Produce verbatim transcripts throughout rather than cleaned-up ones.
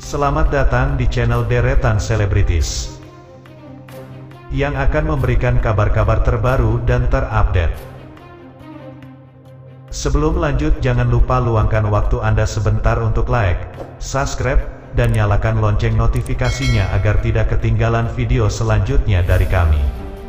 Selamat datang di channel Deretan Selebritis yang akan memberikan kabar-kabar terbaru dan terupdate. Sebelum lanjut, jangan lupa luangkan waktu Anda sebentar untuk like, subscribe, dan nyalakan lonceng notifikasinya agar tidak ketinggalan video selanjutnya dari kami.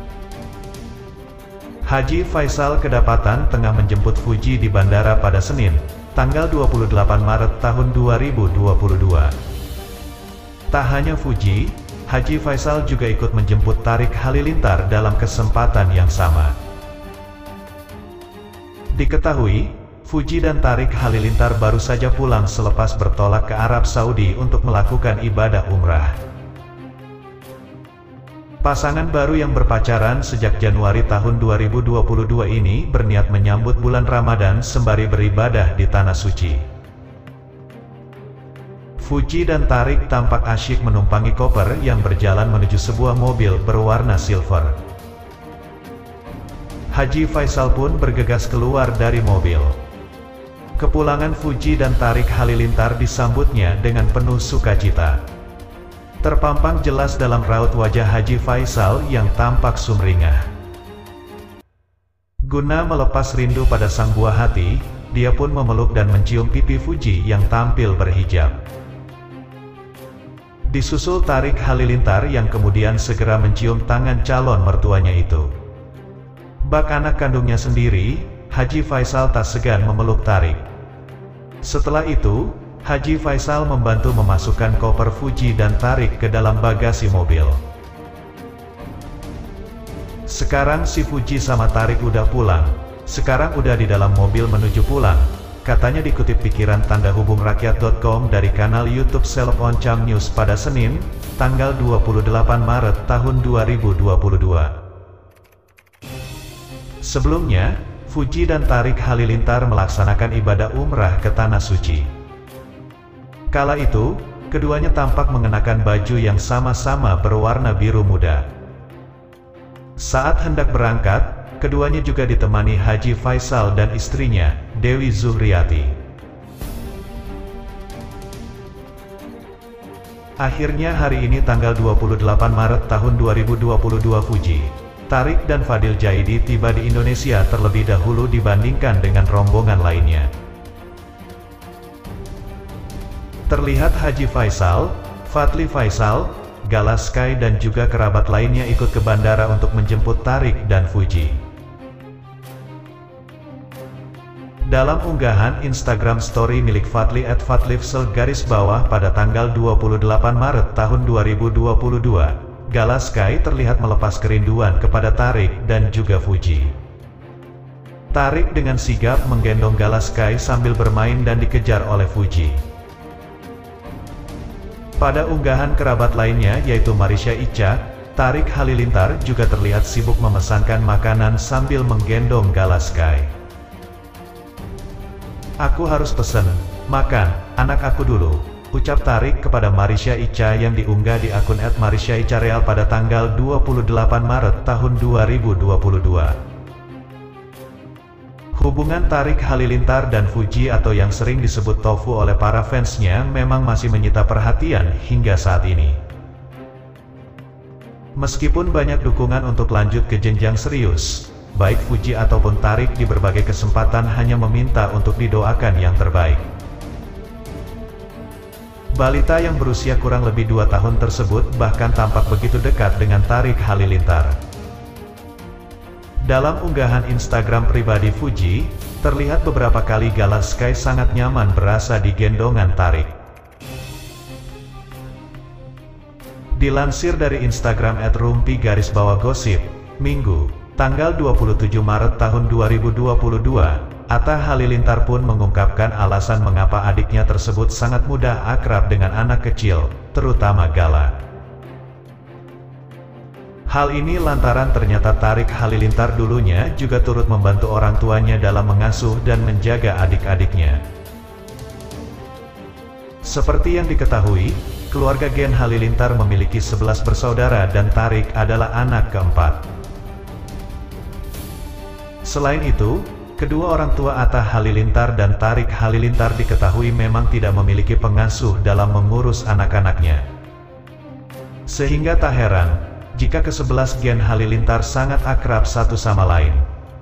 Haji Faisal kedapatan tengah menjemput Fuji di bandara pada Senin, tanggal dua puluh delapan Maret tahun dua ribu dua puluh dua. Tak hanya Fuji, Haji Faisal juga ikut menjemput Tarik Halilintar dalam kesempatan yang sama. Diketahui, Fuji dan Tarik Halilintar baru saja pulang selepas bertolak ke Arab Saudi untuk melakukan ibadah umrah. Pasangan baru yang berpacaran sejak Januari tahun dua ribu dua puluh dua ini berniat menyambut bulan Ramadan sembari beribadah di Tanah Suci. Fuji dan Tarik tampak asyik menumpangi koper yang berjalan menuju sebuah mobil berwarna silver. Haji Faisal pun bergegas keluar dari mobil. Kepulangan Fuji dan Tarik Halilintar disambutnya dengan penuh sukacita. Terpampang jelas dalam raut wajah Haji Faisal yang tampak sumringah. Guna melepas rindu pada sang buah hati, dia pun memeluk dan mencium pipi Fuji yang tampil berhijab. Disusul Tarik Halilintar yang kemudian segera mencium tangan calon mertuanya itu. Bak anak kandungnya sendiri, Haji Faisal tak segan memeluk Tarik. Setelah itu, Haji Faisal membantu memasukkan koper Fuji dan Tarik ke dalam bagasi mobil. Sekarang si Fuji sama Tarik udah pulang, sekarang udah di dalam mobil menuju pulang, katanya dikutip pikiran tanda hubung rakyat titik com dari kanal YouTube Seleb Oncam News pada Senin, tanggal dua puluh delapan Maret tahun dua ribu dua puluh dua. Sebelumnya, Fuji dan Tarik Halilintar melaksanakan ibadah umrah ke Tanah Suci. Kala itu, keduanya tampak mengenakan baju yang sama-sama berwarna biru muda. Saat hendak berangkat, keduanya juga ditemani Haji Faisal dan istrinya, Dewi Zuhriati. Akhirnya hari ini tanggal dua puluh delapan Maret tahun dua ribu dua puluh dua, Fuji, Tarik dan Fadil Jaidi tiba di Indonesia terlebih dahulu dibandingkan dengan rombongan lainnya. Terlihat Haji Faisal, Fadli Faisal, Gala Sky dan juga kerabat lainnya ikut ke bandara untuk menjemput Tarik dan Fuji. Dalam unggahan Instagram Story milik Fadli at Fadlifsel garis bawah pada tanggal dua puluh delapan Maret tahun dua ribu dua puluh dua, Gala Sky terlihat melepas kerinduan kepada Tarik dan juga Fuji. Tarik dengan sigap menggendong Gala Sky sambil bermain dan dikejar oleh Fuji. Pada unggahan kerabat lainnya yaitu Marisha Ica, Tarik Halilintar juga terlihat sibuk memesankan makanan sambil menggendong Gala Sky. "Aku harus pesen makan anak aku dulu," ucap Tarik kepada Marisha Ica yang diunggah di akun et marisha ica real pada tanggal dua puluh delapan Maret tahun dua ribu dua puluh dua. Hubungan Tarik Halilintar dan Fuji atau yang sering disebut tofu oleh para fansnya memang masih menyita perhatian hingga saat ini. Meskipun banyak dukungan untuk lanjut ke jenjang serius, baik Fuji ataupun Tarik di berbagai kesempatan hanya meminta untuk didoakan yang terbaik. Balita yang berusia kurang lebih dua tahun tersebut bahkan tampak begitu dekat dengan Tarik Halilintar. Dalam unggahan Instagram pribadi Fuji, terlihat beberapa kali Gala Sky sangat nyaman berasa di gendongan Tarik. Dilansir dari Instagram et rumpi garis bawah gosip, Minggu, tanggal dua puluh tujuh Maret tahun dua ribu dua puluh dua, Atta Halilintar pun mengungkapkan alasan mengapa adiknya tersebut sangat mudah akrab dengan anak kecil, terutama Gala. Hal ini lantaran ternyata Tarik Halilintar dulunya juga turut membantu orang tuanya dalam mengasuh dan menjaga adik-adiknya. Seperti yang diketahui, keluarga Gen Halilintar memiliki sebelas bersaudara dan Tarik adalah anak keempat. Selain itu, Kedua orang tua Atta Halilintar dan Tarik Halilintar diketahui memang tidak memiliki pengasuh dalam mengurus anak-anaknya. Sehingga tak heran, jika kesebelas gen Halilintar sangat akrab satu sama lain.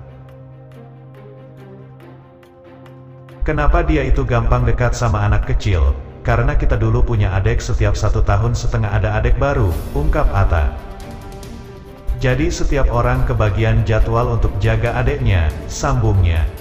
Kenapa dia itu gampang dekat sama anak kecil? Karena kita dulu punya adik setiap satu tahun setengah ada adik baru, ungkap Atta. Jadi setiap orang kebagian jadwal untuk jaga adiknya, sambungnya.